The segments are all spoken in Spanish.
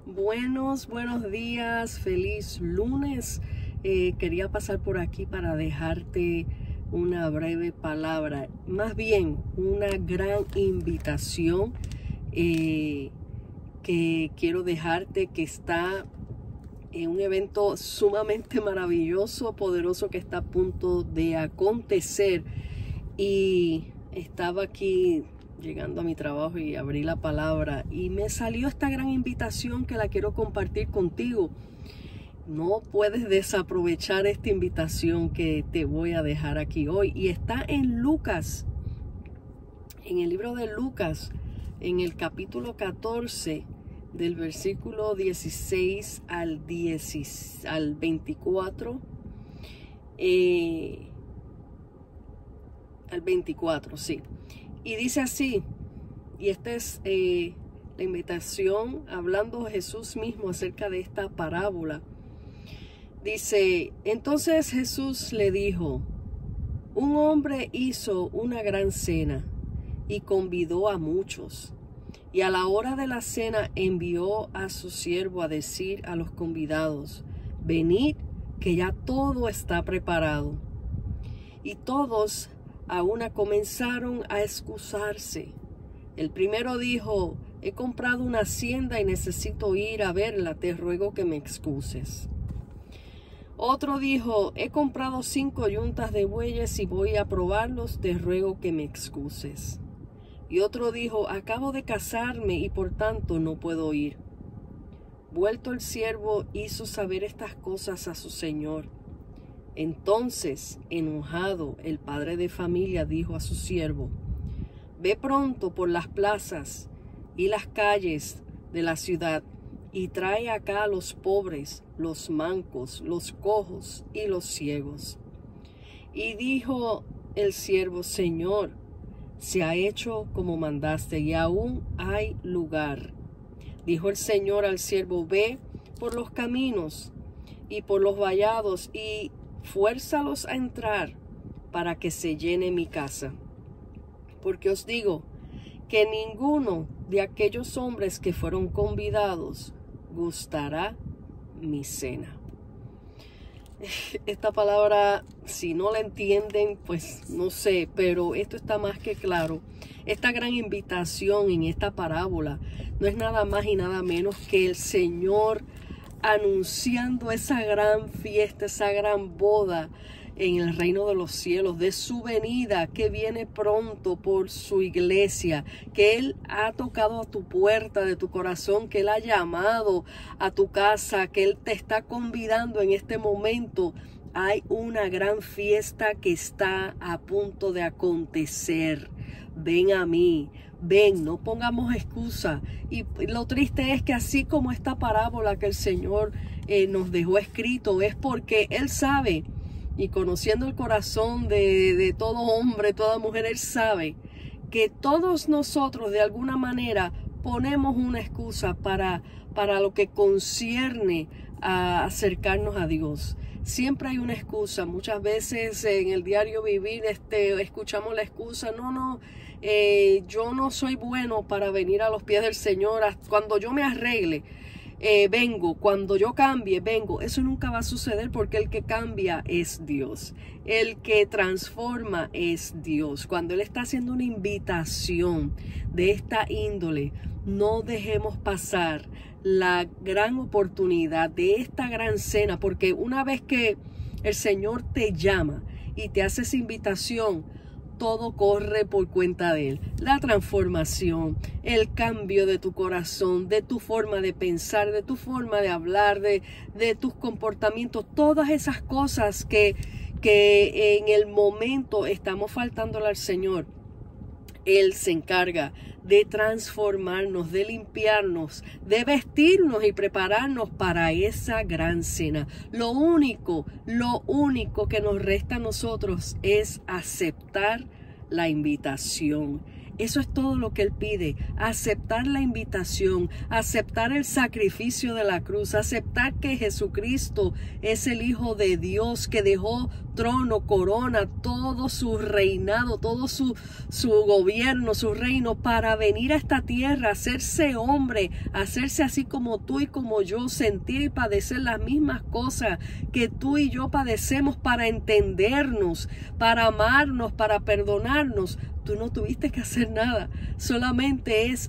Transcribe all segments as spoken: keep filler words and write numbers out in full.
Buenos, buenos días, feliz lunes. Eh, quería pasar por aquí para dejarte una breve palabra, más bien una gran invitación eh, que quiero dejarte, que está en un evento sumamente maravilloso, poderoso, que está a punto de acontecer. Y estaba aquí llegando a mi trabajo y abrí la palabra y me salió esta gran invitación que la quiero compartir contigo. No puedes desaprovechar esta invitación que te voy a dejar aquí hoy, y está en Lucas, en el libro de Lucas, en el capítulo catorce, del versículo dieciséis al, diez, al veinticuatro, eh, al veinticuatro, sí. Y dice así, y esta es eh, la invitación, hablando Jesús mismo acerca de esta parábola. Dice: entonces Jesús le dijo, un hombre hizo una gran cena y convidó a muchos. Y a la hora de la cena envió a su siervo a decir a los convidados, venid, que ya todo está preparado. Y todos a una comenzaron a excusarse. El primero dijo, he comprado una hacienda y necesito ir a verla, te ruego que me excuses. Otro dijo, he comprado cinco yuntas de bueyes y voy a probarlos, te ruego que me excuses. Y otro dijo, acabo de casarme y por tanto no puedo ir. Vuelto el siervo hizo saber estas cosas a su señor. Entonces, enojado, el padre de familia dijo a su siervo, ve pronto por las plazas y las calles de la ciudad y trae acá a los pobres, los mancos, los cojos y los ciegos. Y dijo el siervo, Señor, se ha hecho como mandaste y aún hay lugar. Dijo el Señor al siervo, ve por los caminos y por los vallados y fuérzalos a entrar para que se llene mi casa. Porque os digo que ninguno de aquellos hombres que fueron convidados gustará mi cena. Esta palabra, si no la entienden, pues no sé, pero esto está más que claro. Esta gran invitación en esta parábola no es nada más y nada menos que el Señor anunciando esa gran fiesta, esa gran boda en el reino de los cielos, de su venida que viene pronto por su iglesia, que Él ha tocado a tu puerta de tu corazón, que Él ha llamado a tu casa, que Él te está convidando en este momento. Hay una gran fiesta que está a punto de acontecer. Ven a mí. Ven, no pongamos excusa. Y lo triste es que así como esta parábola que el Señor eh, nos dejó escrito, es porque Él sabe, y conociendo el corazón de, de todo hombre, toda mujer, Él sabe que todos nosotros de alguna manera ponemos una excusa para, para lo que concierne a acercarnos a Dios. Siempre hay una excusa. Muchas veces en el diario vivir este, escuchamos la excusa, no, no, eh, yo no soy bueno para venir a los pies del Señor. Cuando yo me arregle, eh, vengo. Cuando yo cambie, vengo. Eso nunca va a suceder, porque el que cambia es Dios. El que transforma es Dios. Cuando Él está haciendo una invitación de esta índole, no dejemos pasar la gran oportunidad de esta gran cena, porque una vez que el Señor te llama y te hace esa invitación, todo corre por cuenta de Él. La transformación, el cambio de tu corazón, de tu forma de pensar, de tu forma de hablar, de, de tus comportamientos, todas esas cosas que, que en el momento estamos faltándole al Señor. Él se encarga de transformarnos, de limpiarnos, de vestirnos y prepararnos para esa gran cena. Lo único, lo único que nos resta a nosotros es aceptar la invitación, Eso es todo lo que Él pide, aceptar la invitación, aceptar el sacrificio de la cruz, aceptar que Jesucristo es el Hijo de Dios, que dejó trono, corona, todo su reinado, todo su, su gobierno, su reino, para venir a esta tierra, hacerse hombre, hacerse así como tú y como yo, sentir y padecer las mismas cosas que tú y yo padecemos, para entendernos, para amarnos, para perdonarnos. Tú no tuviste que hacer nada, solamente es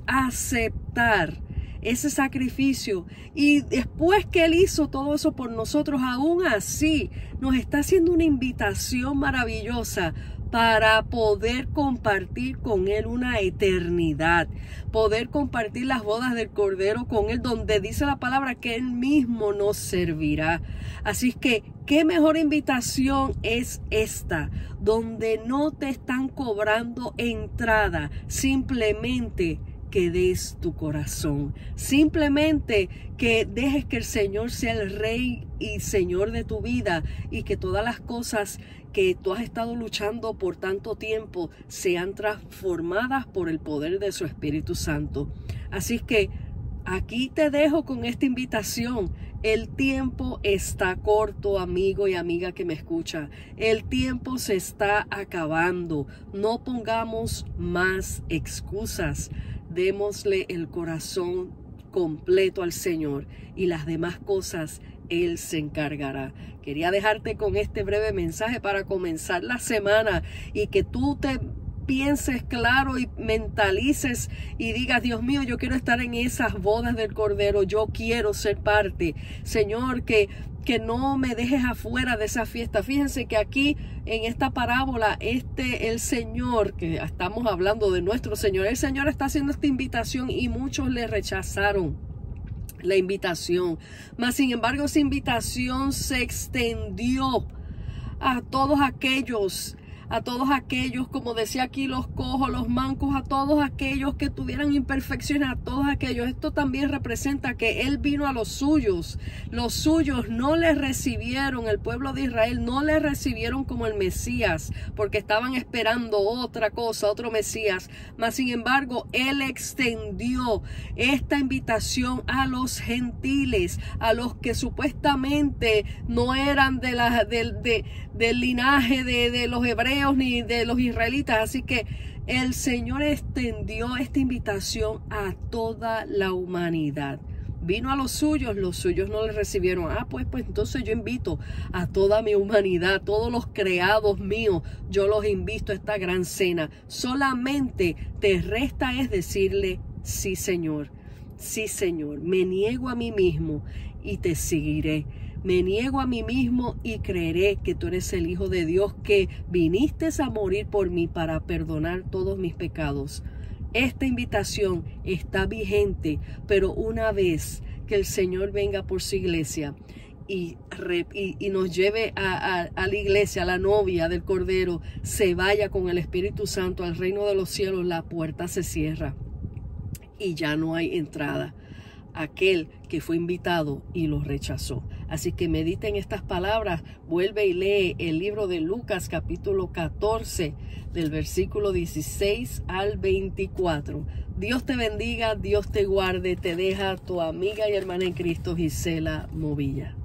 aceptar ese sacrificio, y después que Él hizo todo eso por nosotros, aún así nos está haciendo una invitación maravillosa para poder compartir con Él una eternidad, poder compartir las bodas del Cordero con Él, donde dice la palabra que Él mismo nos servirá. Así que, ¿qué mejor invitación es esta? Donde no te están cobrando entrada, simplemente que des tu corazón, simplemente que dejes que el Señor sea el Rey y Señor de tu vida, y que todas las cosas que tú has estado luchando por tanto tiempo sean transformadas por el poder de su Espíritu Santo. Así que aquí te dejo con esta invitación. El tiempo está corto, amigo y amiga que me escucha. El tiempo se está acabando. No pongamos más excusas. Démosle el corazón completo al Señor, y las demás cosas Él se encargará. Quería dejarte con este breve mensaje para comenzar la semana, y que tú te pienses claro y mentalices y digas: Dios mío, yo quiero estar en esas bodas del Cordero, yo quiero ser parte. Señor, que que no me dejes afuera de esa fiesta. Fíjense que aquí en esta parábola, este el Señor, que estamos hablando de nuestro Señor, el Señor está haciendo esta invitación y muchos le rechazaron la invitación. Mas sin embargo, esa invitación se extendió a todos aquellos a todos aquellos, como decía aquí, los cojos, los mancos, a todos aquellos que tuvieran imperfecciones, a todos aquellos. Esto también representa que Él vino a los suyos. Los suyos no le recibieron, el pueblo de Israel no le recibieron como el Mesías, porque estaban esperando otra cosa, otro Mesías. Mas sin embargo, Él extendió esta invitación a los gentiles, a los que supuestamente no eran de la, de, de, del linaje de, de los hebreos ni de los israelitas. Así que el Señor extendió esta invitación a toda la humanidad. Vino a los suyos, los suyos no le recibieron. Ah, pues, pues entonces yo invito a toda mi humanidad, todos los creados míos, yo los invito a esta gran cena. Solamente te resta es decirle: sí, Señor, sí, Señor, me niego a mí mismo y te seguiré. Me niego a mí mismo y creeré que tú eres el Hijo de Dios, que viniste a morir por mí para perdonar todos mis pecados. Esta invitación está vigente, pero una vez que el Señor venga por su iglesia y, y, y nos lleve a, a, a la iglesia, a la novia del Cordero, se vaya con el Espíritu Santo al reino de los cielos, la puerta se cierra y ya no hay entrada. Aquel que fue invitado y lo rechazó. Así que medita en estas palabras, vuelve y lee el libro de Lucas capítulo catorce del versículo dieciséis al veinticuatro. Dios te bendiga, Dios te guarde, te deja tu amiga y hermana en Cristo, Gisela Movilla.